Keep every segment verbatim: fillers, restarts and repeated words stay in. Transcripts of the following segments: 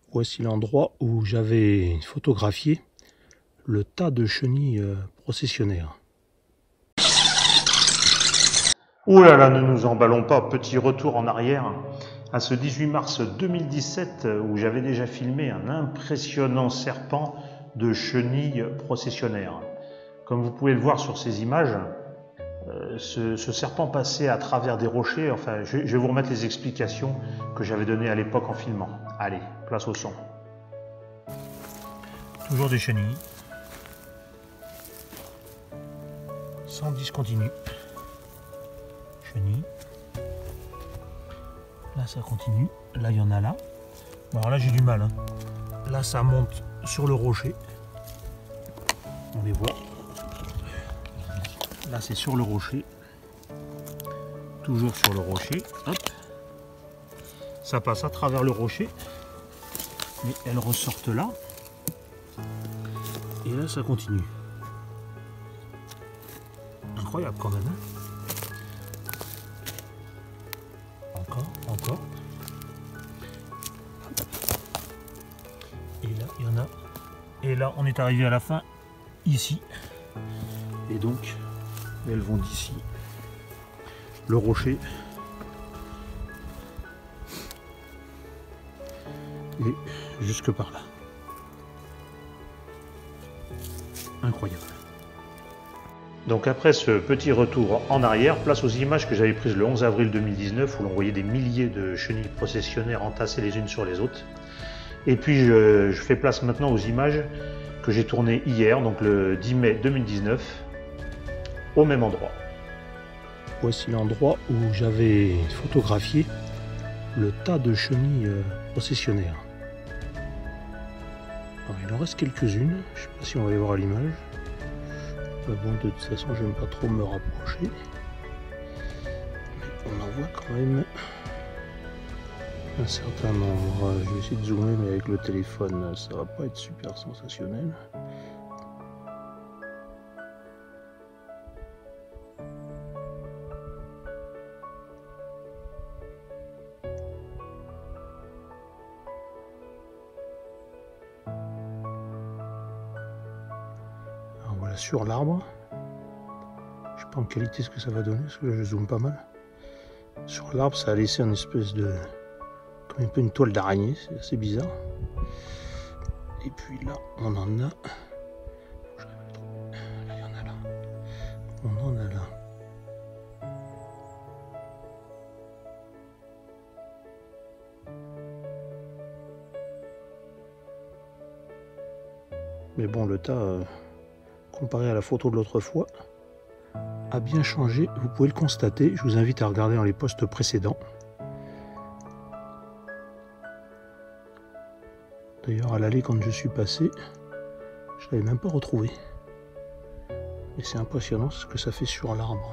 Voici l'endroit où j'avais photographié le tas de chenilles processionnaires. Ouh là là, ne nous emballons pas, petit retour en arrière à ce dix-huit mars deux mille dix-sept où j'avais déjà filmé un impressionnant serpent de chenilles processionnaires. Comme vous pouvez le voir sur ces images, euh, ce, ce serpent passait à travers des rochers. Enfin, je, je vais vous remettre les explications que j'avais données à l'époque en filmant. Allez, place au son. Toujours des chenilles. Sans discontinu. Chenilles. Là ça continue. Là il y en a là. Bon, alors là j'ai du mal. Hein. Là ça monte sur le rocher. On les voit. Là c'est sur le rocher. Toujours sur le rocher. Hop. Ça passe à travers le rocher. Mais elles ressortent là. Et là ça continue. Incroyable quand même. Hein, encore, encore. Et là il y en a. Et là on est arrivé à la fin. Ici. Et donc elles vont d'ici. Le rocher. Et jusque par là. Incroyable. Donc après ce petit retour en arrière, place aux images que j'avais prises le onze avril deux mille dix-neuf où l'on voyait des milliers de chenilles processionnaires entassées les unes sur les autres. Et puis je, je fais place maintenant aux images que j'ai tournées hier, donc le dix mai deux mille dix-neuf, au même endroit. Voici l'endroit où j'avais photographié le tas de chenilles processionnaires. Alors, il en reste quelques-unes, je ne sais pas si on va les voir à l'image. Bon, de toute façon, je n'aime pas trop me rapprocher. Mais on en voit quand même un certain nombre. Je vais essayer de zoomer, mais avec le téléphone, ça va pas être super sensationnel. Voilà, sur l'arbre, je sais pas en qualité ce que ça va donner, parce que là je zoome pas mal. Sur l'arbre, ça a laissé une espèce de, comme un peu une toile d'araignée, c'est assez bizarre. Et puis là, on en a, là il y en a là, on en a là. Mais bon, le tas, euh, comparé à la photo de l'autre fois, a bien changé, vous pouvez le constater. Je vous invite à regarder dans les posts précédents. D'ailleurs à l'allée quand je suis passé, je ne l'avais même pas retrouvé. Et c'est impressionnant ce que ça fait sur l'arbre.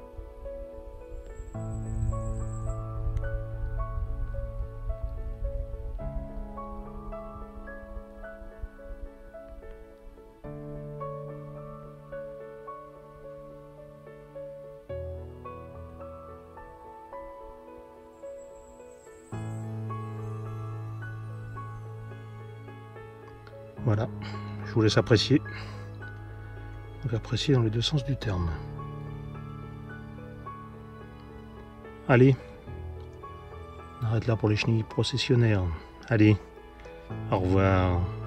Voilà, je vous laisse apprécier. Donc apprécier dans les deux sens du terme. Allez, on arrête là pour les chenilles processionnaires. Allez, au revoir.